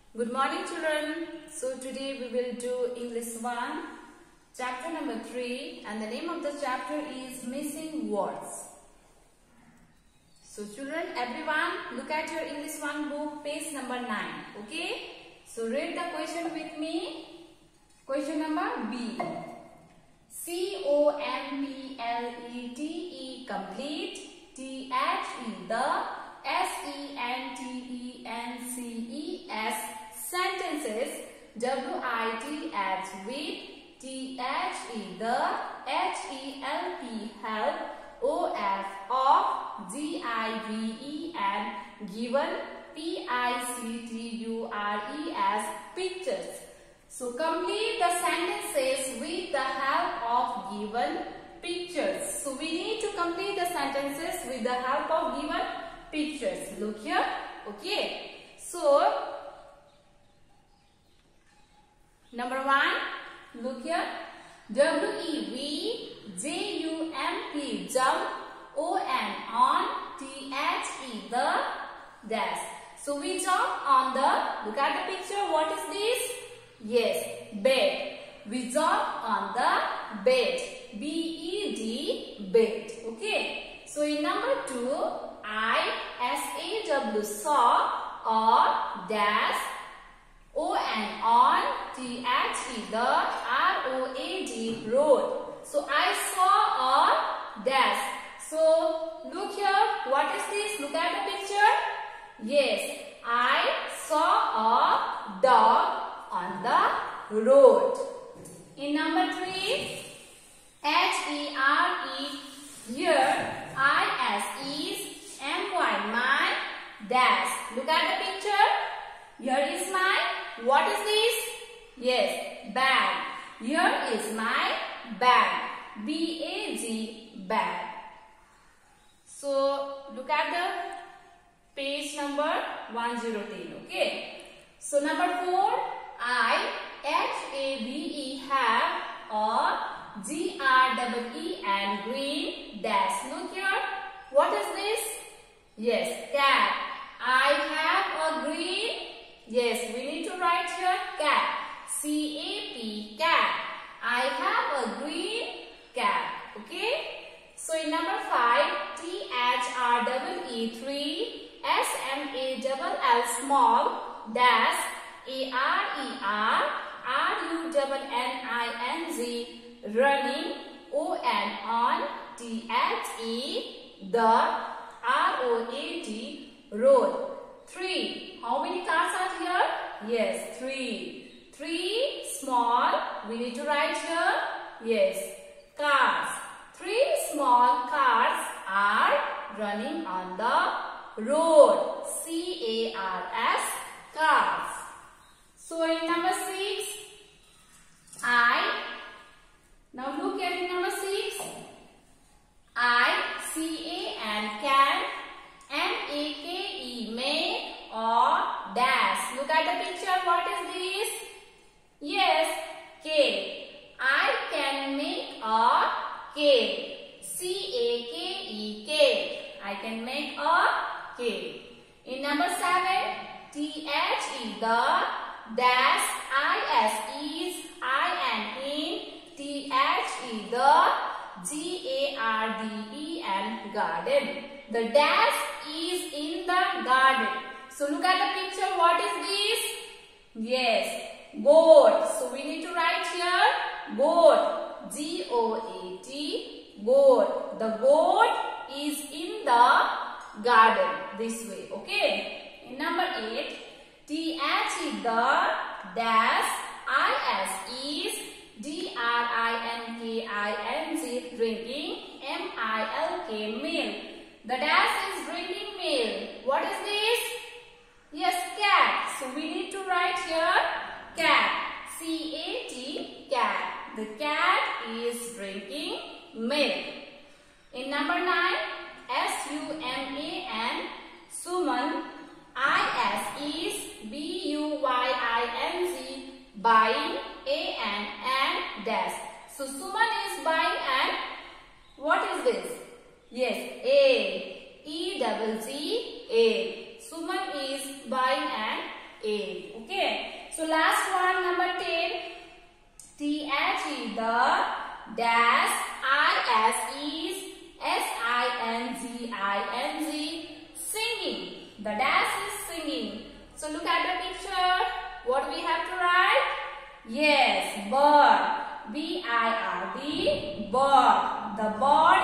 Good morning, children. So today we will do English 1, chapter number 3, and the name of the chapter is Missing Words. So children, everyone, look at your English 1 book, page number 9. Okay? So read the question with me. Question number B. C-O-M-P-L-E-T-E, complete. T-H-E, the. S-E-N-T-E-N-C-E-S, sentences. W-I-T-H, with. T-H-E, the. H-E-L-P, help. O-F, off. G-I-V-E-N, given. P-I-C-T-U-R-E-S, pictures. So complete the sentences with the help of given pictures. So we need to complete the sentences with the help of given pictures. Look here. Okay. So number 1, look here. W-E-V-J-U-M-P, jump. O-N, on. T-H-E, the, dash. So we jump on the, look at the picture. What is this? Yes, bed. We jump on the bed. B-E-D, bed. Okay. So in number 2, I-S-A-W, saw, or, dash. O-N, on. T-H-E, the, R-O-A-D, road. So I saw a dash. So look here. What is this? Look at the picture. Yes, I saw a dog on the road. In number 3, H-E-R-E, here, I-S is M-Y, my, dash. Look at the picture. Here is my, what is this? Yes, bag. Here is my bag. B-A-G, bag. So look at the page number 1010. Okay. So number 4, I-H-A-V-E, have, or, G-R-E-E-N, green, dash. Look here. What is this? Yes, cat. I have a green. Yes, we need to write here cat. C-A-P, cat. I have a green cat. Okay. So in number 5, T-H-R-E-E, 3, S-M-A-L-L, small, dash, A-R-E-R, R-U-N-N-I-N-G, running, O-N, on, T-H-E, the, R-O-A-D, road. 3. How many cars are here? Yes, 3. 3 small, we need to write here. Yes, cars. 3 small cars are running on the road. C-A-R-S, cars. So in number 6, now look at number 6. I-C-A-N, can. M-A-K-E, make, or, dash. Look at the picture. What is this? Yes, cake. I can make a cake. C-A-K-E, cake. I can make a cake. In number 7, T-H-E, the, dash, I-S, is, I-N, in, T-H-E, the, G-A-R-D-E-N, garden. The dash is in the garden. So look at the picture. What is this? Yes, goat. So we need to write here goat. G-O-A-T, goat. The goat is in the garden. This way. Okay. In number 8, T-H-E, the, dash, I-S, is, D-R-I-N-K-I-N-G, drinking, M-I-L-K, milk. The dash is drinking milk. What is this? Yes, cat. So we need to write here cat. C-A-T, cat. The cat is drinking milk. In number 9, S-U-M-A-N, suman, I-S, is, B-U-Y-I-N-G, buying, A-N, and dash. So suman is buying, and what is this? Yes, A, E-double-G, A. Suman is buying an egg. Okay. So last one, number 10. T-H-E, the dash I-S-E, S-I-N-G-I-N-G, singing. The dash is singing. So look at the picture. What we have to write? Yes, bird. B-I-R-D, bird. The bird